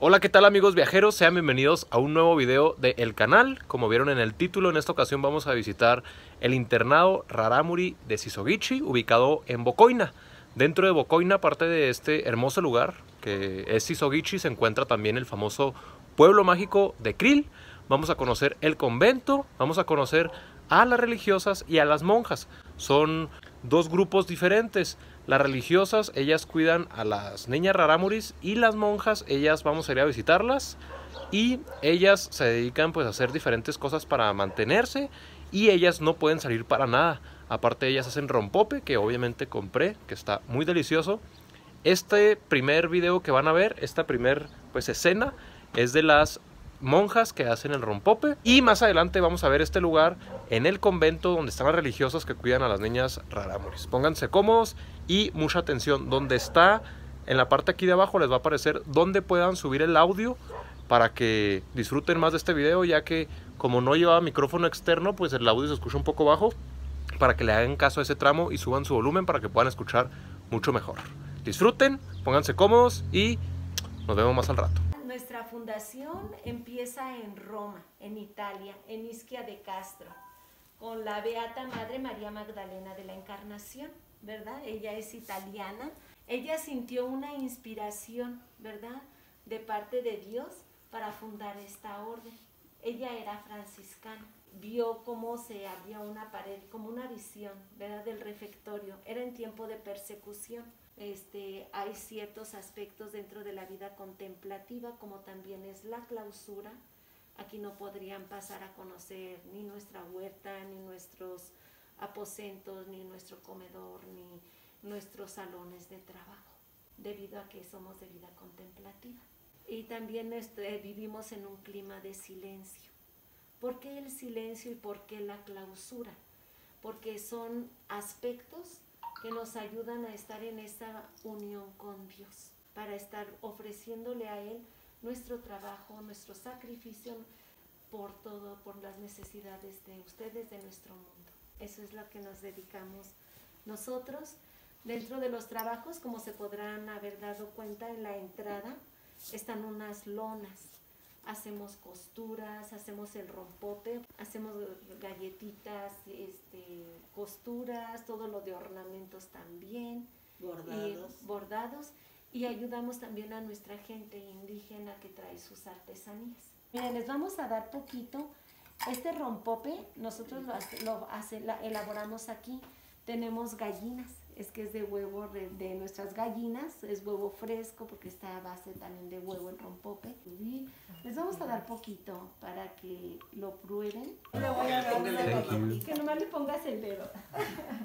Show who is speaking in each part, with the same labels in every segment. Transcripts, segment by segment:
Speaker 1: Hola, ¿qué tal amigos viajeros? Sean bienvenidos a un nuevo video del canal. Como vieron en el título, en esta ocasión vamos a visitar el internado Raramuri de Shisogichi, ubicado en Bocoina. Dentro de Bocoina, aparte de este hermoso lugar que es Shisogichi, se encuentra también el famoso pueblo mágico de Krill. Vamos a conocer el convento, vamos a conocer a las religiosas y a las monjas. Son dos grupos diferentes. Las religiosas, ellas cuidan a las niñas Raramuris, y las monjas, ellas vamos a ir a visitarlas y ellas se dedican pues a hacer diferentes cosas para mantenerse, y ellas no pueden salir para nada. Aparte, ellas hacen rompope, que obviamente compré, que está muy delicioso. Este primer video que van a ver, esta primer pues escena, es de las monjas que hacen el rompope, y más adelante vamos a ver este lugar en el convento donde están las religiosas que cuidan a las niñas Raramuris. Pónganse cómodos y mucha atención. Donde está, en la parte aquí de abajo les va a aparecer donde puedan subir el audio para que disfruten más de este video, ya que como no llevaba micrófono externo, pues el audio se escucha un poco bajo, para que le hagan caso a ese tramo y suban su volumen para que puedan escuchar mucho mejor. Disfruten, pónganse cómodos y nos vemos más al rato.
Speaker 2: Nuestra fundación empieza en Roma, en Italia, en Ischia de Castro, con la Beata Madre María Magdalena de la Encarnación, ¿verdad? Ella es italiana. Ella sintió una inspiración, ¿verdad?, de parte de Dios para fundar esta orden. Ella era franciscana. Vio cómo se abría una pared, como una visión, ¿verdad?, del refectorio. Era en tiempo de persecución. Hay ciertos aspectos dentro de la vida contemplativa, como también es la clausura. Aquí no podrían pasar a conocer ni nuestra huerta, ni nuestros aposentos, ni nuestro comedor, ni nuestros salones de trabajo, debido a que somos de vida contemplativa. Y también vivimos en un clima de silencio. ¿Por qué el silencio y por qué la clausura? Porque son aspectos que nos ayudan a estar en esta unión con Dios, para estar ofreciéndole a Él nuestro trabajo, nuestro sacrificio por todo, por las necesidades de ustedes, de nuestro mundo. Eso es lo que nos dedicamos nosotros. Dentro de los trabajos, como se podrán haber dado cuenta, en la entrada están unas lonas. Hacemos costuras, hacemos el rompope, hacemos galletitas, costuras, todo lo de ornamentos también, bordados, y ayudamos también a nuestra gente indígena que trae sus artesanías. Miren, les vamos a dar poquito. Este rompope nosotros lo elaboramos aquí. Tenemos gallinas, es que es de huevo de nuestras gallinas, es huevo fresco porque está a base también de huevo el rompope. Y les vamos a dar poquito para que lo prueben. Le voy a dar que nomás le pongas el dedo. A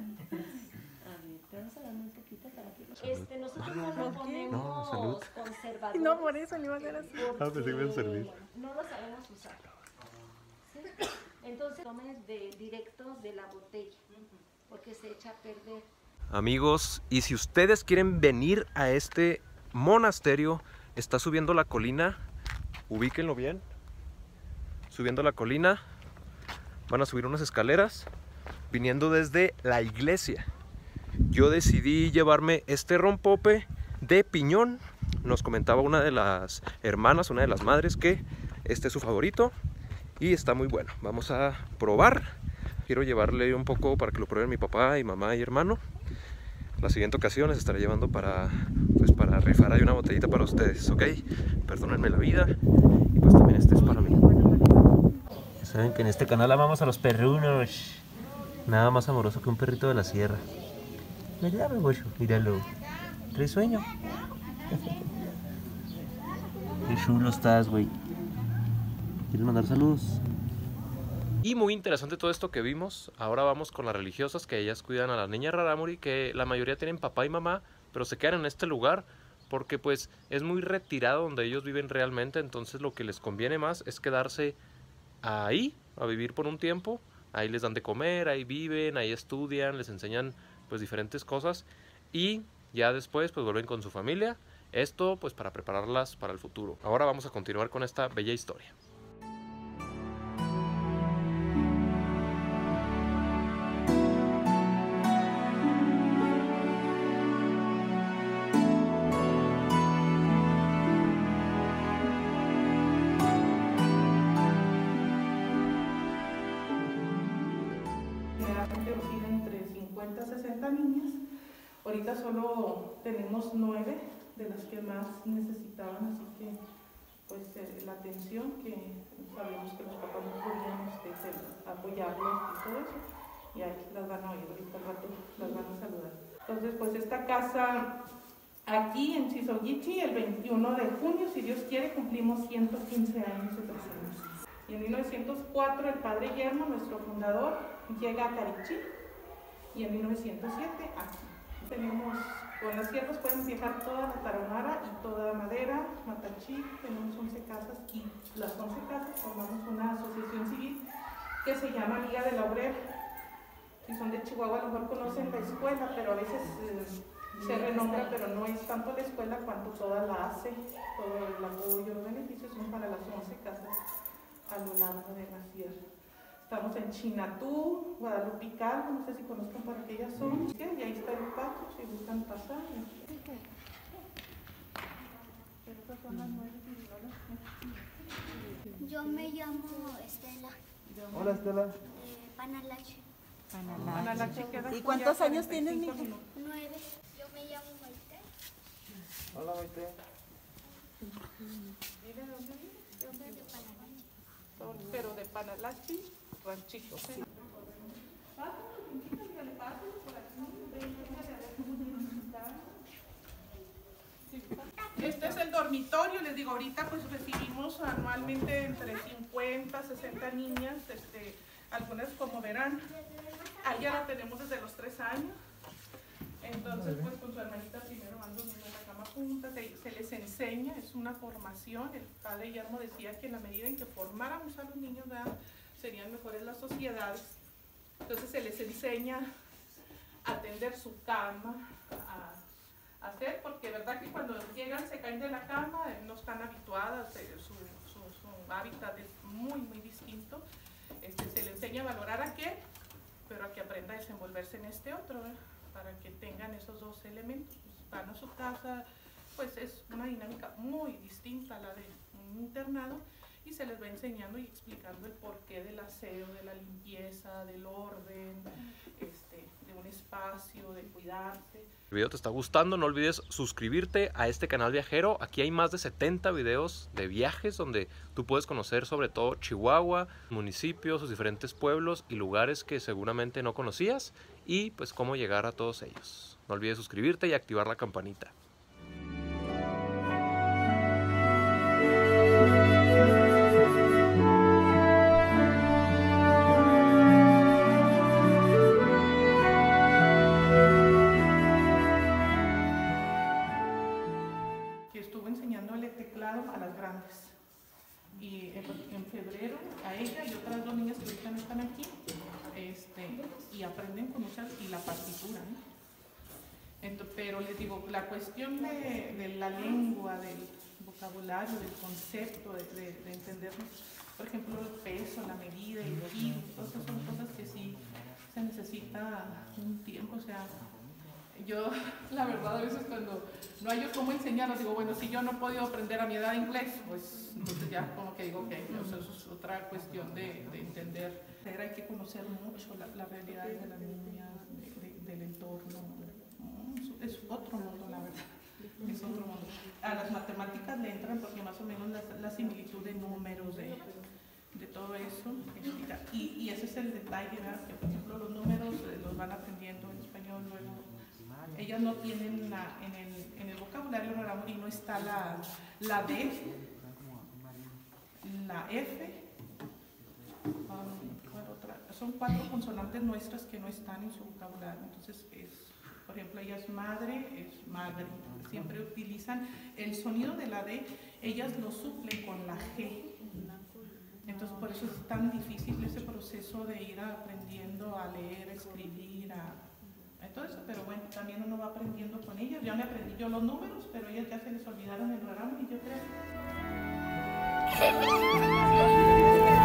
Speaker 2: ver, te vamos a dar un poquito para que nosotros no lo ponemos conservadores.
Speaker 3: No, por eso le iba a hacer así.
Speaker 1: Pensé que me iba a servir.
Speaker 2: No lo sabemos usar. ¿Sí? Entonces tomes directo de la botella, porque se echa a perder.
Speaker 1: Amigos, y si ustedes quieren venir a este monasterio, está subiendo la colina, ubíquenlo bien, subiendo la colina, van a subir unas escaleras, viniendo desde la iglesia. Yo decidí llevarme este rompope de piñón. Nos comentaba una de las hermanas, una de las madres, que este es su favorito y está muy bueno. Vamos a probar. Quiero llevarle un poco para que lo prueben mi papá y mamá y hermano. La siguiente ocasión les estaré llevando para rifar ahí una botellita para ustedes, ¿ok? Perdónenme la vida, y pues también este es para mí. Saben que en este canal amamos a los perrunos. Nada más amoroso que un perrito de la sierra. ¿Verdad, Bebocho? Míralo. ¿Traes sueño? Qué chulo estás, güey. ¿Quieres mandar saludos? Y muy interesante todo esto que vimos. Ahora vamos con las religiosas, que ellas cuidan a las niñas Raramuri, que la mayoría tienen papá y mamá, pero se quedan en este lugar porque pues es muy retirado donde ellos viven realmente. Entonces lo que les conviene más es quedarse ahí a vivir por un tiempo. Ahí les dan de comer, ahí viven, ahí estudian, les enseñan pues diferentes cosas, y ya después pues vuelven con su familia. Esto pues para prepararlas para el futuro. Ahora vamos a continuar con esta bella historia.
Speaker 3: generalmente oscila entre 50 a 60 niñas. Ahorita solo tenemos 9 de las que más necesitaban, así que pues la atención, que sabemos que los papás no podían apoyarlos y todo eso, y ahí las van a oír, ahorita al rato las van a saludar. Entonces pues esta casa aquí en Shisogichi, el 21 de junio, si Dios quiere, cumplimos 115 años de presencia. Y en 1904 el padre Guillermo, nuestro fundador, llega a Carichí, y en 1907 aquí. Tenemos, con las sierras podemos viajar toda la Tarahumara y toda Madera, Matachí, tenemos 11 casas, y las 11 casas formamos una asociación civil que se llama Liga de la Obrera. Si son de Chihuahua a lo mejor conocen la escuela, pero a veces se renombra, pero no es tanto la escuela cuanto toda la ACE, todo el apoyo, los beneficios son para las 11 casas a lo largo de la sierra. Estamos en Chinatú, Guadalupe y Calvo, no sé si conozcan por aquellas zonas, y ahí está el patio, si gustan pasar.
Speaker 4: Yo me llamo Estela.
Speaker 5: Hola, Estela.
Speaker 4: Panalache.
Speaker 3: ¿Y
Speaker 6: cuántos años tienes, mija?
Speaker 4: 9. Yo me llamo Maite.
Speaker 5: Hola, Maite.
Speaker 3: ¿Vive de dónde vive?
Speaker 4: Yo soy de Panalache.
Speaker 3: Pero de Panalachi, ranchito. ¿Sí? Este es el dormitorio, les digo, ahorita pues recibimos anualmente entre 50 a 60 niñas, algunas como verán, a ella la tenemos desde los 3 años, entonces pues con su hermanita primero van durmiendo en la cama juntas, se les enseña, es una formación. El padre Guillermo decía que en la medida en que formáramos a los niños, ¿verdad?, serían mejores las sociedades. Entonces se les enseña a tender su cama, a hacer, porque verdad que cuando llegan se caen de la cama, no están habituadas, su hábitat es muy distinto. Se le enseña a valorar a aquel, pero a que aprenda a desenvolverse en este otro, ¿verdad?, para que tengan esos dos elementos. Pues van a su casa, pues es una dinámica muy distinta a la de un internado, y se les va enseñando y explicando el porqué del aseo, de la limpieza, del orden, de un espacio, de cuidarse.
Speaker 1: El video te está gustando, no olvides suscribirte a este canal viajero. Aquí hay más de 70 videos de viajes donde tú puedes conocer sobre todo Chihuahua, municipios, sus diferentes pueblos y lugares que seguramente no conocías, y pues cómo llegar a todos ellos. No olvides suscribirte y activar la campanita.
Speaker 3: A las grandes, y en febrero a ella y otras 2 niñas que ahorita no están aquí, y aprenden con usar y la partitura, ¿no? Entonces, pero les digo, la cuestión de la lengua, del vocabulario, del concepto, de entender, por ejemplo, el peso, la medida, el kilo, todas esas son cosas que sí se necesita un tiempo. O sea, yo, la verdad, a veces cuando no hay yo cómo enseñarlos, digo, bueno, si yo no he podido aprender a mi edad inglés, pues entonces ya como que digo, ok, eso es otra cuestión de entender. Hay que conocer mucho la realidad de la niña, del entorno. Es otro mundo, la verdad. Es otro mundo. A las matemáticas le entran porque más o menos la similitud de números, de todo eso. Y ese es el detalle, ¿verdad? Que por ejemplo los números los van aprendiendo en español luego. Ellas no tienen en el vocabulario rarámuri no está la D, la F, son 4 consonantes nuestras que no están en su vocabulario. Entonces, por ejemplo, ella es madre, siempre utilizan el sonido de la D, ellas lo suplen con la G. Entonces, por eso es tan difícil ese proceso de ir aprendiendo a leer, a escribir, todo eso, pero bueno, también uno va aprendiendo con ellas. Ya me aprendí yo los números, pero ellas ya se les olvidaron el rarámuri, yo creo.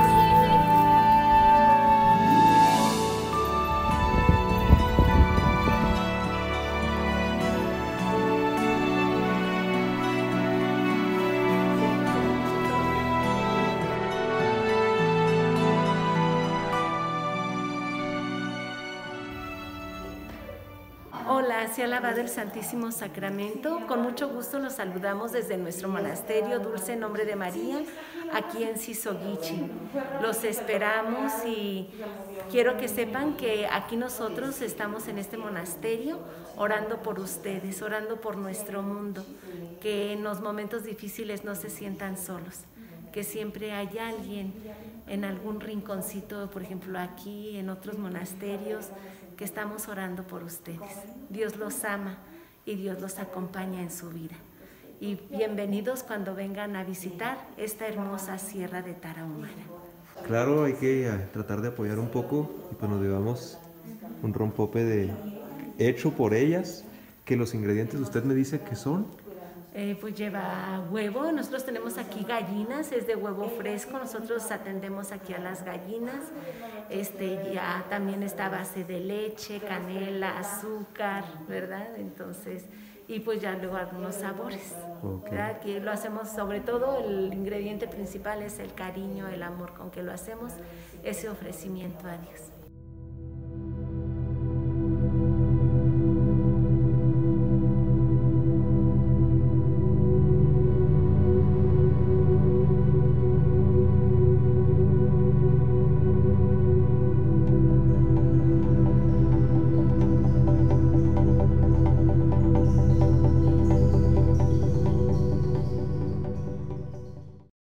Speaker 2: Hola, sea alabado el Santísimo Sacramento. Con mucho gusto los saludamos desde nuestro monasterio Dulce Nombre de María, aquí en Sisoguichi. Los esperamos y quiero que sepan que aquí nosotros estamos en este monasterio orando por ustedes, orando por nuestro mundo, que en los momentos difíciles no se sientan solos, que siempre hay alguien en algún rinconcito, por ejemplo aquí, en otros monasterios, que estamos orando por ustedes. Dios los ama y Dios los acompaña en su vida. Y bienvenidos cuando vengan a visitar esta hermosa sierra de Tarahumara.
Speaker 6: Claro, hay que tratar de apoyar un poco y pues nos llevamos un rompope hecho por ellas, que los ingredientes usted me dice que son.
Speaker 2: Pues lleva huevo, nosotros tenemos aquí gallinas, es de huevo fresco, nosotros atendemos aquí a las gallinas, ya también está a base de leche, canela, azúcar, ¿verdad? Entonces, y pues ya luego algunos sabores, ¿verdad? Aquí lo hacemos, sobre todo el ingrediente principal es el cariño, el amor con que lo hacemos, ese ofrecimiento a Dios.